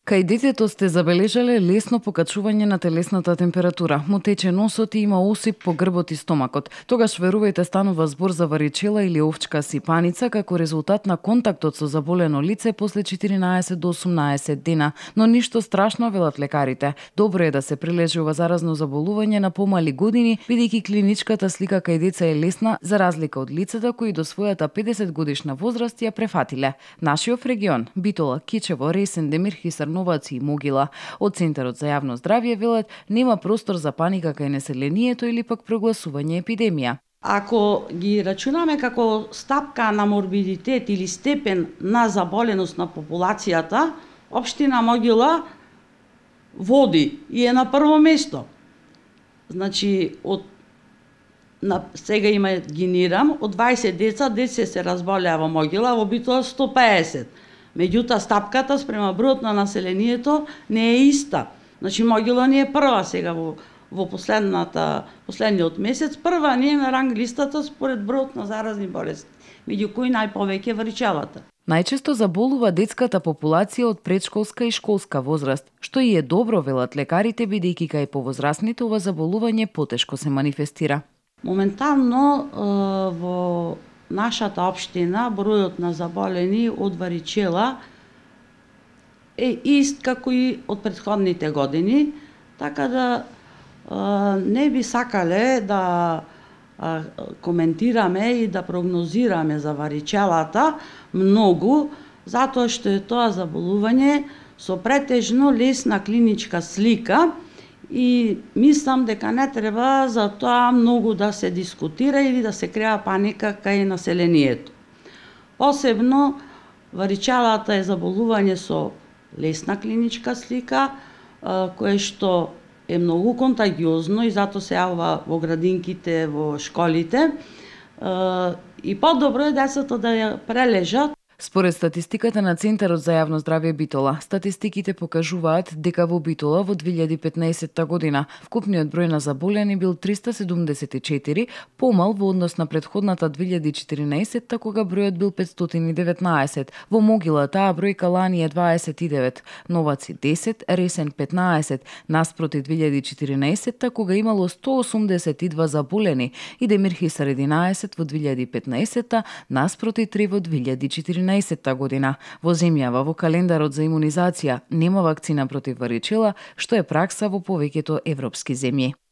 Кај детето сте забележале лесно покачување на телесната температура. Му тече носот и има осип по грбот и стомакот. Тогаш верувајте станува збор за варичела или овчка сипаница како резултат на контактот со заболено лице после 14 до 18 дена. Но ништо страшно, велат лекарите. Добро е да се прилежи ова заразно заболување на помали години, бидејќи клиничката слика кај деца е лесна, за разлика од лицата кои до својата 50 годишна возраст ја префатиле. Нашиот регион, Битола, Кичево, Ресен, Демирхи, Новаци и Могила. Од Центарот за јавно здравје велат нема простор за паника кај населението или пак прогласување епидемија. Ако ги рачунаме како стапка на морбидитет или степен на заболеност на популацијата, општина Могила води и е на прво место. Значи, сега имагинирам, од 20 деца, 10 се разболеа во Могила, во Битола 150. Меѓутоа, стапката спрема бројот на населението не е иста. Значи, Могила не е прва сега во последниот месец. Прва не е на ранг листата според бројот на заразни болести, меѓу кои најповеќе варичелата. Најчесто заболува детската популација од предшколска и школска возраст, што и е добро, велат лекарите, бидејќи кај повозрастните ова заболување потешко се манифестира. Моментално во нашата општина бројот на заболени од варичела е ист како и од претходните години, така да не би сакале да коментираме и да прогнозираме за варичелата многу, затоа што е тоа заболување со претежно лесна клиничка слика и мислам дека не треба за тоа многу да се дискутира или да се креа паника кај населението. Посебно, варичелата е заболување со лесна клиничка слика, кое што е многу контагиозно и затоа се јавува во градинките, во школите. И подобро е децата да ја прележат. Според статистиката на Центарот за јавно здравје Битола, статистиките покажуваат дека во Битола во 2015 година вкупниот број на заболени бил 374, помал во однос на претходната 2014 кога бројот бил 519. Во Могила таа бројка лани е 29, Новаци 10, Ресен 15, наспроти 2014 кога имало 182 заболени и Демирхисар 11 во 2015, наспроти 3 во 2014 година. Во земјава во календарот за имунизација нема вакцина против варичела, што е пракса во повеќето европски земји.